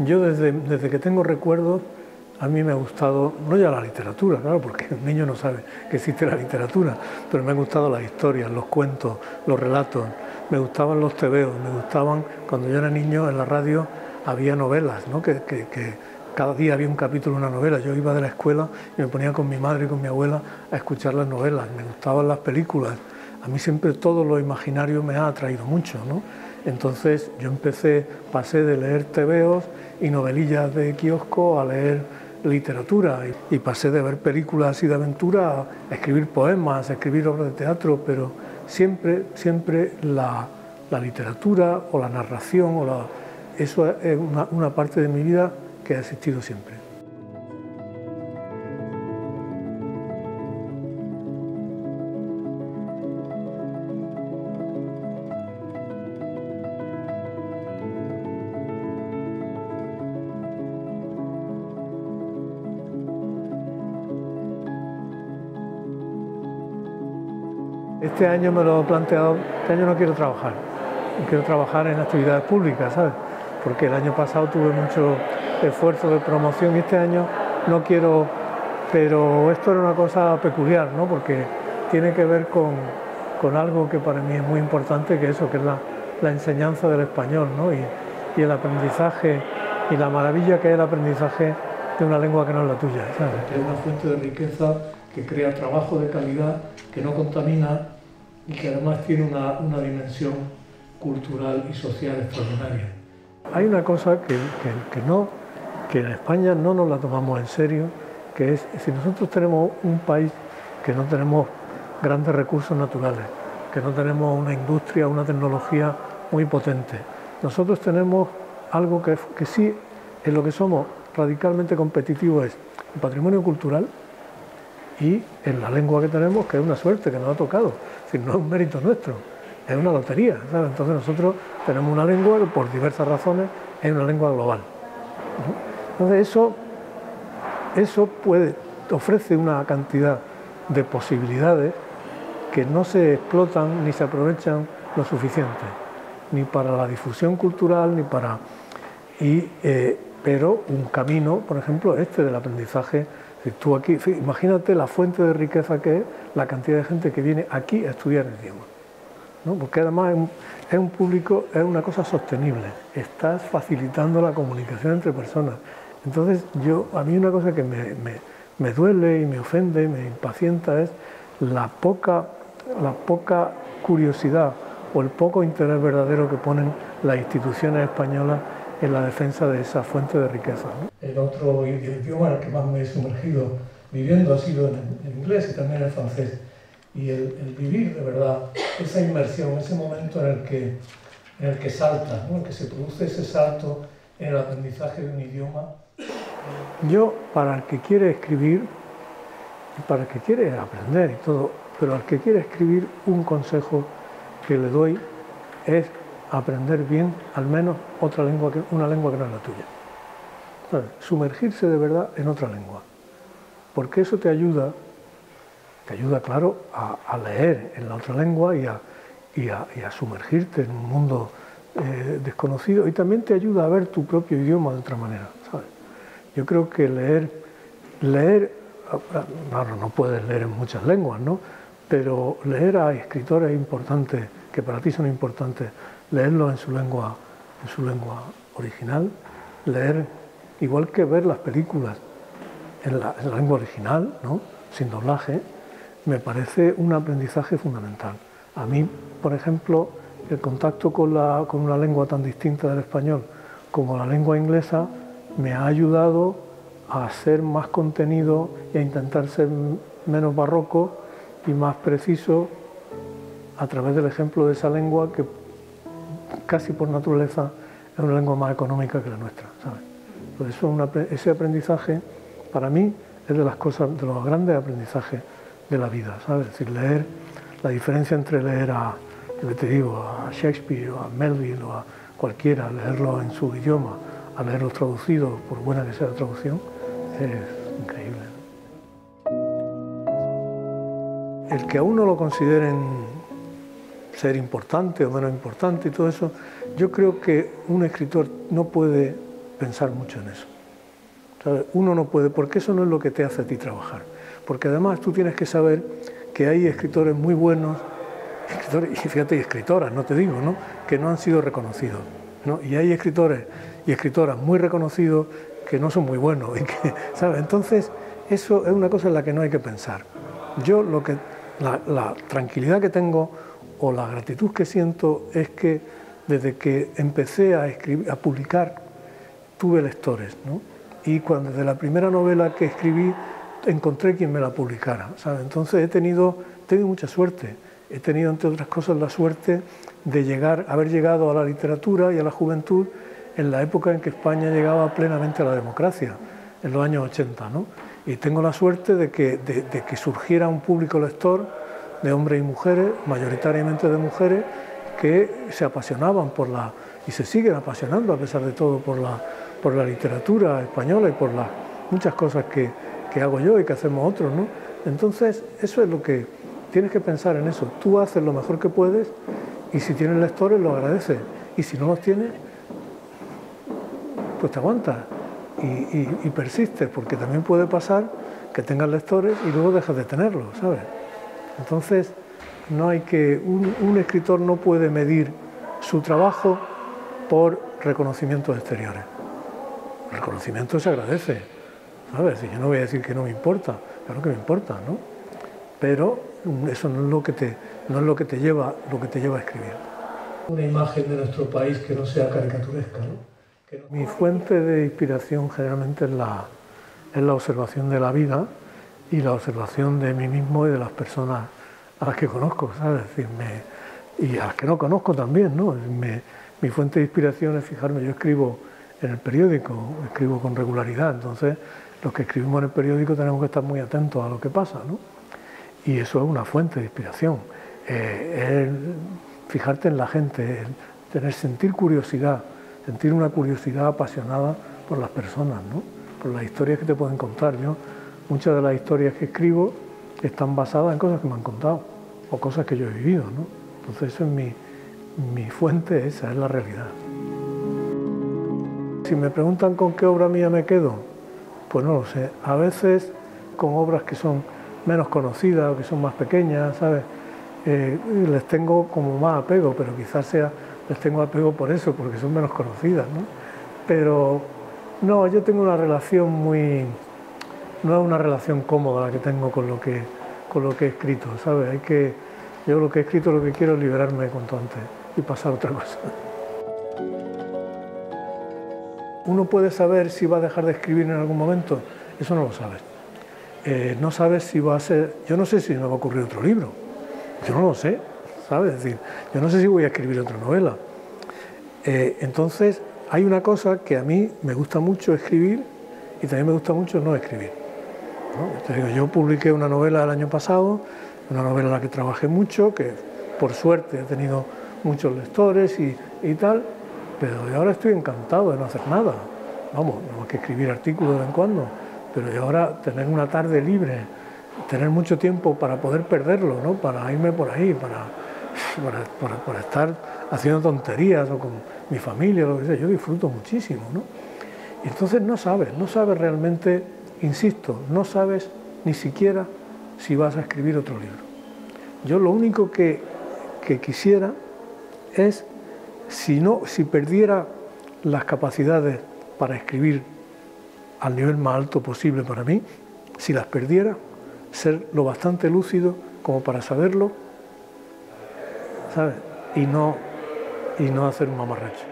Yo desde que tengo recuerdos, a mí me ha gustado, no ya la literatura, claro, porque un niño no sabe que existe la literatura, pero me han gustado las historias, los cuentos, los relatos, me gustaban los tebeos, me gustaban, cuando yo era niño en la radio había novelas, ¿no? que cada día había un capítulo de una novela. Yo iba de la escuela y me ponía con mi madre y con mi abuela a escuchar las novelas, me gustaban las películas. A mí siempre todo lo imaginario me ha atraído mucho, ¿no? Entonces yo pasé de leer tebeos y novelillas de kiosco a leer literatura y pasé de ver películas y de aventura a escribir poemas, a escribir obras de teatro, pero siempre la literatura o la narración eso es una parte de mi vida que ha existido siempre. Este año me lo he planteado, este año no quiero trabajar en actividades públicas, ¿sabes? Porque el año pasado tuve mucho esfuerzo de promoción y este año no quiero, pero esto era una cosa peculiar, ¿no? Porque tiene que ver con algo que para mí es muy importante, que es la enseñanza del español, ¿no? Y el aprendizaje y la maravilla que es el aprendizaje de una lengua que no es la tuya, ¿sabes? Que es una fuente de riqueza, que crea trabajo de calidad, que no contamina y que además tiene una dimensión cultural y social extraordinaria. Hay una cosa que en España no nos la tomamos en serio, que es si nosotros tenemos un país que no tenemos grandes recursos naturales, que no tenemos una industria, una tecnología muy potente. Nosotros tenemos algo que sí, en lo que somos radicalmente competitivos, es el patrimonio cultural y en la lengua que tenemos, que es una suerte que nos ha tocado, es decir, no es un mérito nuestro, es una lotería, ¿sabes? Entonces nosotros tenemos una lengua que por diversas razones es una lengua global. Entonces eso ofrece una cantidad de posibilidades que no se explotan ni se aprovechan lo suficiente, ni para la difusión cultural, ni para... pero un camino, por ejemplo, del aprendizaje. Tú aquí, imagínate la fuente de riqueza que es la cantidad de gente que viene aquí a estudiar el idioma, ¿no? Porque además es un público, es una cosa sostenible, estás facilitando la comunicación entre personas. Entonces a mí una cosa que me duele y me ofende, me impacienta es la poca curiosidad o el poco interés verdadero que ponen las instituciones españolas en la defensa de esa fuente de riqueza, ¿no? El otro idioma en el que más me he sumergido viviendo ha sido en el inglés y también en el francés. Y el vivir de verdad, esa inmersión, ese momento en el que salta, ¿no? En el que se produce ese salto en el aprendizaje de un idioma. Yo, para el que quiere escribir, y para el que quiere aprender y todo, pero al que quiere escribir, un consejo que le doy es aprender bien, al menos una lengua que no es la tuya. ¿Sabes? Sumergirse de verdad en otra lengua, porque eso te ayuda claro, a leer en la otra lengua y a sumergirte en un mundo desconocido, y también te ayuda a ver tu propio idioma de otra manera, ¿sabes? Yo creo que leer, claro, no puedes leer en muchas lenguas, ¿no? Pero leer a escritores importantes, que para ti son importantes, leerlos en su lengua original, leer, igual que ver las películas en la lengua original, ¿no? Sin doblaje, me parece un aprendizaje fundamental. A mí, por ejemplo, el contacto con una lengua tan distinta del español como la lengua inglesa me ha ayudado a ser más contenido y a intentar ser menos barroco y más preciso a través del ejemplo de esa lengua que casi por naturaleza es una lengua más económica que la nuestra, ¿sabes? Por eso ese aprendizaje para mí es de los grandes aprendizajes de la vida, ¿sabes? Es decir, leer, la diferencia entre leer a Shakespeare o a Melville o a cualquiera, leerlo en su idioma, a leerlos traducidos, por buena que sea la traducción, es increíble. El que a uno lo consideren ser importante o menos importante y todo eso, yo creo que un escritor no puede pensar mucho en eso. ¿Sabes? Uno no puede, porque eso no es lo que te hace a ti trabajar. Porque además tú tienes que saber que hay escritores muy buenos, y fíjate, y escritoras, no te digo, ¿no?, que no han sido reconocidos, ¿no? Y hay escritores y escritoras muy reconocidos que no son muy buenos, y que, ¿sabes? Entonces, eso es una cosa en la que no hay que pensar. Yo la tranquilidad que tengo o la gratitud que siento es que desde que empecé a escribir, a publicar, tuve lectores, ¿no? Y cuando de la primera novela que escribí encontré quien me la publicara, ¿sabes? Entonces he tenido mucha suerte. He tenido, entre otras cosas, la suerte de haber llegado a la literatura y a la juventud en la época en que España llegaba plenamente a la democracia, en los años 80, ¿no? Y tengo la suerte de que surgiera un público lector de hombres y mujeres, mayoritariamente de mujeres, que se apasionaban y se siguen apasionando a pesar de todo por la literatura española y por las muchas cosas que hago yo y que hacemos otros, ¿no? Entonces, eso es lo que tienes que pensar en eso. Tú haces lo mejor que puedes y si tienes lectores lo agradeces. Y si no los tienes, pues te aguantas y persistes, porque también puede pasar que tengas lectores y luego dejas de tenerlos, ¿sabes? Entonces, no hay que... Un escritor no puede medir su trabajo por reconocimientos exteriores. El reconocimiento se agradece, ¿sabes? Y yo no voy a decir que no me importa, claro que me importa, ¿no? Pero eso no es lo que te lleva a escribir. Una imagen de nuestro país que no sea caricaturesca, ¿no? Mi fuente de inspiración generalmente es la observación de la vida y la observación de mí mismo y de las personas a las que conozco, ¿sabes? Es decir, y a las que no conozco también, ¿no? Mi fuente de inspiración es fijarme, yo escribo en el periódico, escribo con regularidad, entonces los que escribimos en el periódico tenemos que estar muy atentos a lo que pasa, ¿no? Y eso es una fuente de inspiración, fijarte en la gente, sentir curiosidad, sentir una curiosidad apasionada por las personas, ¿no? Por las historias que te pueden contar. Muchas de las historias que escribo están basadas en cosas que me han contado o cosas que yo he vivido, ¿no? Entonces eso es mi fuente, esa es la realidad. Si me preguntan con qué obra mía me quedo, pues no lo sé. A veces con obras que son menos conocidas o que son más pequeñas, ¿sabes? Les tengo como más apego, pero quizás les tengo apego por eso, porque son menos conocidas, ¿no? Pero no, yo tengo una relación no es una relación cómoda la que tengo con lo que he escrito, ¿sabes? Yo lo que he escrito, lo que quiero es liberarme cuanto antes y pasar a otra cosa. ¿Uno puede saber si va a dejar de escribir en algún momento? Eso no lo sabes. No sabes si va a ser... Yo no sé si me va a ocurrir otro libro. Yo no lo sé, ¿sabes? Es decir, yo no sé si voy a escribir otra novela. Entonces, hay una cosa que a mí me gusta mucho escribir y también me gusta mucho no escribir, ¿no? Te digo, yo publiqué una novela el año pasado, una novela en la que trabajé mucho, que por suerte he tenido muchos lectores y tal, pero yo ahora estoy encantado de no hacer nada. Vamos, no más que escribir artículos de vez en cuando, pero yo ahora tener una tarde libre, tener mucho tiempo para poder perderlo, ¿no? Para irme por ahí, para estar haciendo tonterías o con mi familia, lo que sea, yo disfruto muchísimo, ¿no? Y entonces no sabes realmente, insisto, no sabes ni siquiera si vas a escribir otro libro. Yo lo único que quisiera es, si perdiera las capacidades para escribir al nivel más alto posible para mí, si las perdiera, ser lo bastante lúcido como para saberlo, ¿sabes? Y no hacer un mamarracho.